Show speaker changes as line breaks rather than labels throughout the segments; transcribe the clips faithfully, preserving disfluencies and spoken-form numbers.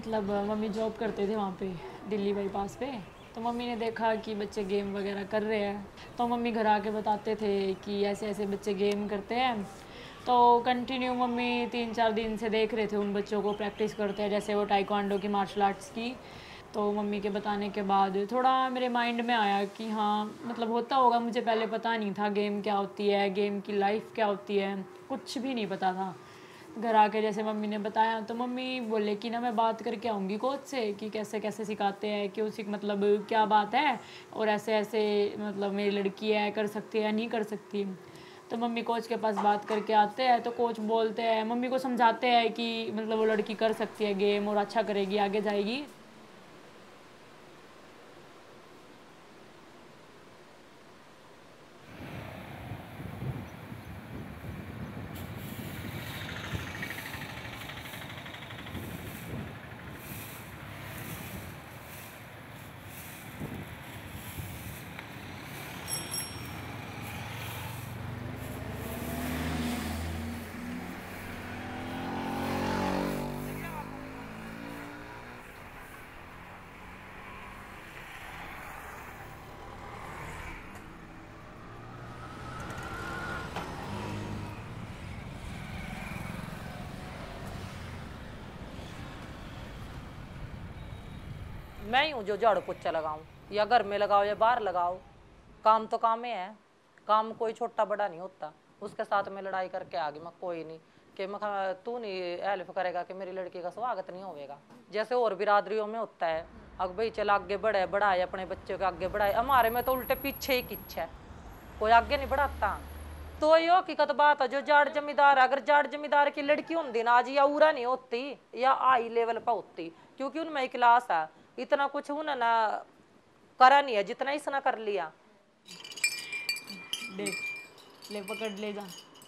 मतलब mummy job करते थे वहाँ पे दिल्ली बाईपास पे। तो मम्मी ने देखा कि बच्चे गेम वगैरह कर रहे हैं, तो मम्मी घर आके बताते थे कि ऐसे ऐसे बच्चे गेम करते हैं। तो कंटिन्यू मम्मी तीन चार दिन से देख रहे थे उन बच्चों को प्रैक्टिस करते हैं, जैसे वो टाइक्वांडो की, मार्शल आर्ट्स की। तो मम्मी के बताने के बाद थोड़ा मेरे माइंड में आया कि हाँ मतलब होता होगा, मुझे पहले पता नहीं था गेम क्या होती है, गेम की लाइफ क्या होती है, कुछ भी नहीं पता था। घर आके जैसे मम्मी ने बताया तो मम्मी बोले कि ना मैं बात करके आऊँगी कोच से कि कैसे कैसे सिखाते हैं, क्यों सीख मतलब क्या बात है, और ऐसे ऐसे मतलब मेरी लड़की है कर सकती है या नहीं कर सकती। तो मम्मी कोच के पास बात करके आते हैं, तो कोच बोलते हैं, मम्मी को समझाते हैं कि मतलब वो लड़की कर सकती है गेम और अच्छा करेगी, आगे जाएगी।
मैं ही हूँ जो झाड़ू पोछा लगाऊं, या घर में लगाओ या बाहर लगाओ, काम तो काम ही है। काम कोई छोटा बड़ा नहीं होता। उसके साथ में लड़ाई करके आ गई मैं, कोई नहीं कि मैं तू नहीं हेल्प करेगा कि मेरी लड़की का स्वागत नहीं होगा, जैसे और बिरादरियों में होता है। अब भाई चल आगे बढ़े, बढ़ाए अपने बच्चे को आगे बढ़ाए, हमारे में तो उल्टे पीछे ही किच है, कोई आगे नहीं बढ़ाता। तो यो हकीकत बात है, जो जाट जमींदार, अगर जाट जमींदार की लड़की होती ना आज, या उरा नहीं होती या हाई लेवल पर होती, क्योंकि उनमें क्लास है। इतना कुछ उन्होंने ना करा नहीं है जितना इसने कर लिया।
देख ले, पकड़ ले जा।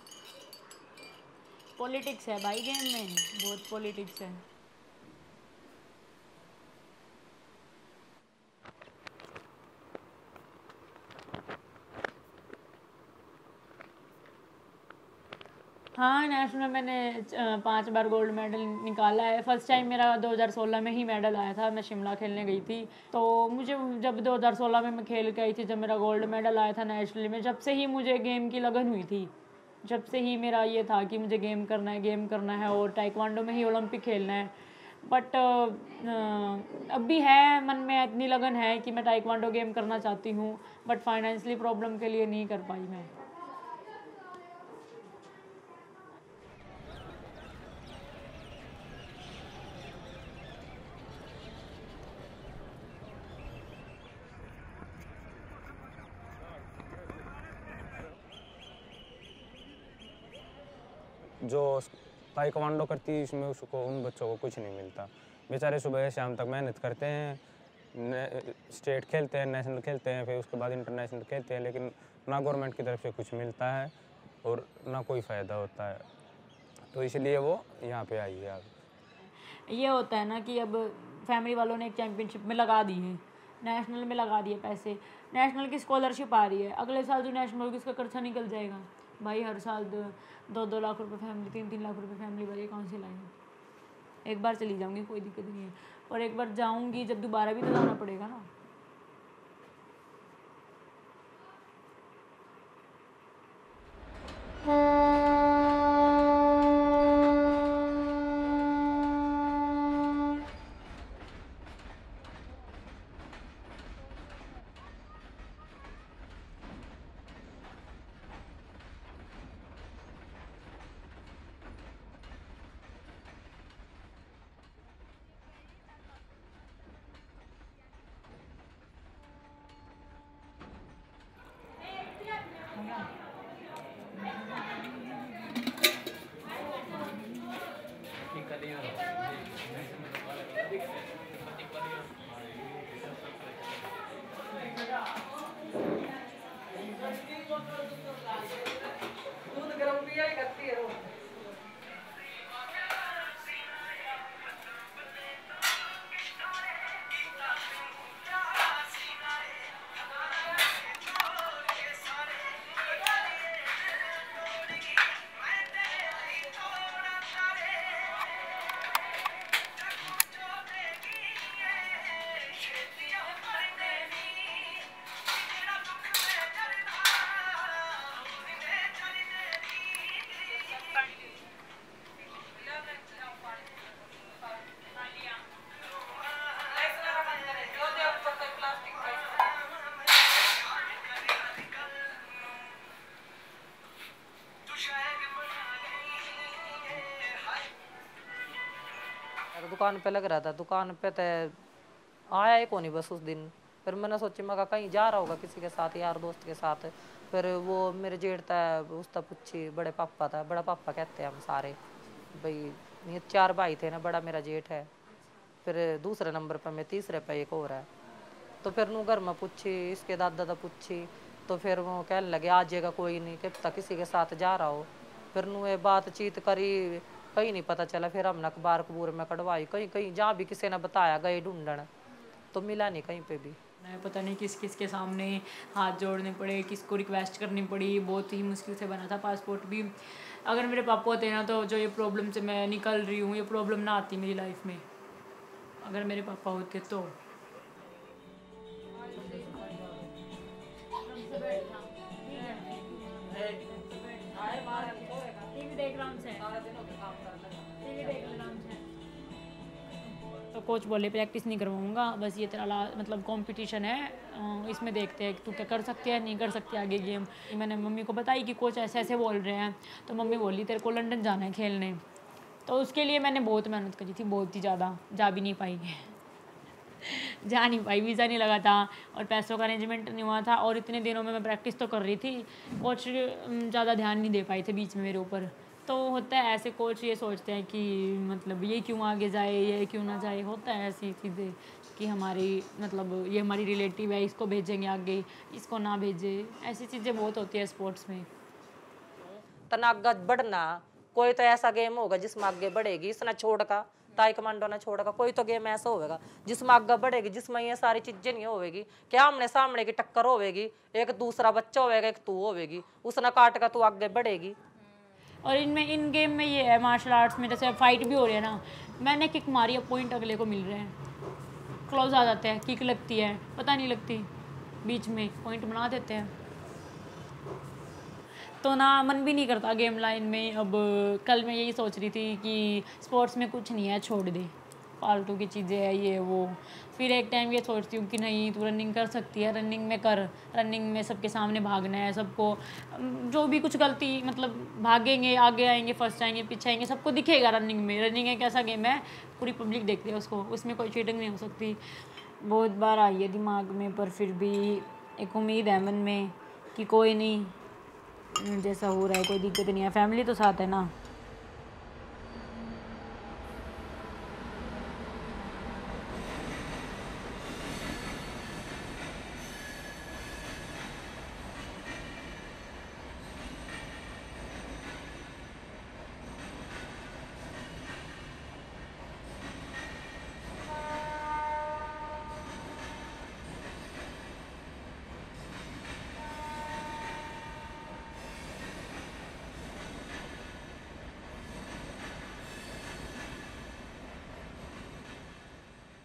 पॉलिटिक्स है भाई गेम में, बहुत पॉलिटिक्स है। हाँ, नेशनल मैंने अ, पांच बार गोल्ड मेडल निकाला है। फर्स्ट टाइम मेरा दो हज़ार सोलह में ही मेडल आया था, मैं शिमला खेलने गई थी। तो मुझे जब दो हज़ार सोलह में मैं खेल के आई थी, जब मेरा गोल्ड मेडल आया था नेशनल में, जब से ही मुझे गेम की लगन हुई थी। जब से ही मेरा ये था कि मुझे गेम करना है, गेम करना है, और टाइक्वांडो में ही ओलंपिक खेलना है। बट अब भी है मन में इतनी लगन है कि मैं टाइक्वांडो गेम करना चाहती हूँ, बट फाइनेंशियली प्रॉब्लम के लिए नहीं कर पाई मैं।
जो ताइक्वांडो करती है इसमें उसको, उन बच्चों को कुछ नहीं मिलता। बेचारे सुबह शाम तक मेहनत करते हैं, स्टेट खेलते हैं, नेशनल खेलते हैं, फिर उसके बाद इंटरनेशनल खेलते हैं, लेकिन ना गवर्नमेंट की तरफ से कुछ मिलता है और ना कोई फ़ायदा होता है। तो इसलिए वो यहाँ पे आई है। अब
ये होता है ना कि अब फैमिली वालों ने एक चैम्पियनशिप में लगा दी है, नेशनल में लगा दिए पैसे, नेशनल की स्कॉलरशिप आ रही है, अगले साल जो नेशनल होगी उसका खर्चा निकल जाएगा। भाई हर साल दो दो, दो लाख रुपए फैमिली, तीन तीन लाख रुपए फैमिली वाले कौन से लाएंगे। एक बार चली जाऊंगी कोई दिक्कत नहीं है, और एक बार जाऊंगी जब दोबारा भी तो जाना पड़ेगा ना।
दुकान पे लग रहा था, दुकान पे तो आया ही कौन नहीं बस उस दिन। फिर मैंने सोची मैं कहीं जा रहा होगा किसी के साथ, यार दोस्त के साथ। फिर वो मेरे जेठ था, उसका पूछी, बड़े पापा था, बड़ा पापा कहते हैं हम सारे भाई, ये चार भाई थे ना, बड़ा मेरा जेठ है, फिर दूसरे नंबर पर मैं, तीसरे पे एक और है। तो फिर नू घर में पूछी, इसके दादा दा पूछी, तो फिर वो कहने लगे आ जाएगा कोई नहीं, कि पता किसी के साथ जा रहा हो। फिर नू ये बातचीत करी, कहीं नहीं पता चला। फिर हमने अखबार कबूर में कढ़वाई, कहीं कहीं जहाँ भी किसी ने बताया गए ढूंढन, तो मिला नहीं कहीं पे भी।
पता नहीं किस किस के सामने हाथ जोड़ने पड़े, किसको रिक्वेस्ट करनी पड़ी, बहुत ही मुश्किल से बना था पासपोर्ट भी। अगर मेरे पापा होते ना तो जो ये प्रॉब्लम से मैं निकल रही हूँ, ये प्रॉब्लम ना आती मेरी लाइफ में, अगर मेरे पापा होते तो। तो कोच बोले प्रैक्टिस नहीं करवाऊंगा, बस ये तेरा ला मतलब कंपटीशन है, अ, इसमें देखते हैं कि तू क्या कर सकती है, नहीं कर सकती आगे गेम। मैंने मम्मी को बताई कि कोच ऐसे ऐसे बोल रहे हैं, तो मम्मी बोली तेरे को लंदन जाना है खेलने। तो उसके लिए मैंने बहुत मेहनत करी थी, बहुत ही ज़्यादा, जा भी नहीं पाई जा नहीं पाई, वीज़ा नहीं लगा था और पैसों का अरेंजमेंट नहीं हुआ था, और इतने दिनों में मैं प्रैक्टिस तो कर रही थी, कोच ज़्यादा ध्यान नहीं दे पाई थे बीच में मेरे ऊपर। तो होता है ऐसे, कोच ये सोचते हैं कि मतलब ये क्यों आगे जाए, ये क्यों ना जाए, होता है ऐसी चीज़ें कि हमारी मतलब ये हमारी रिलेटिव है, इसको भेजेंगे आगे, इसको ना भेजे, ऐसी चीज़ें बहुत होती है स्पोर्ट्स में।
तना आगे बढ़ना, कोई तो ऐसा गेम होगा जिसमें आगे बढ़ेगी, इसने छोड़ का ताइक्वांडो ने छोड़ का, कोई तो गेम ऐसा होगा जिसमें आगे बढ़ेगी, जिसमें ये सारी चीजें नहीं होगी, क्या हमने सामने की टक्कर होगी, एक दूसरा बच्चा होगा, एक तू होगी, उसने काट का तू आगे बढ़ेगी।
और इनमें इन गेम में ये है, मार्शल आर्ट्स में जैसे फाइट भी हो रही है ना, मैंने किक मारी, अब पॉइंट अगले को मिल रहे हैं, क्लोज आ जाते हैं, किक लगती है, पता नहीं लगती, बीच में पॉइंट बना देते हैं, तो ना मन भी नहीं करता गेम लाइन में। अब कल मैं यही सोच रही थी कि स्पोर्ट्स में कुछ नहीं है, छोड़ दे, फालतू की चीज़ें है ये वो। फिर एक टाइम ये सोचती हूँ कि नहीं, तू रनिंग कर सकती है, रनिंग में कर, रनिंग में सबके सामने भागना है, सबको जो भी कुछ गलती मतलब भागेंगे, आगे आएंगे, फर्स्ट आएंगे, पीछे आएंगे, सबको दिखेगा रनिंग में। रनिंग एक ऐसा गेम है, पूरी पब्लिक देखती है उसको, उसमें कोई चीटिंग नहीं हो सकती। बहुत बार आई है दिमाग में, पर फिर भी एक उम्मीद है मन में कि कोई नहीं, जैसा हो रहा है कोई दिक्कत नहीं है, फैमिली तो साथ है ना।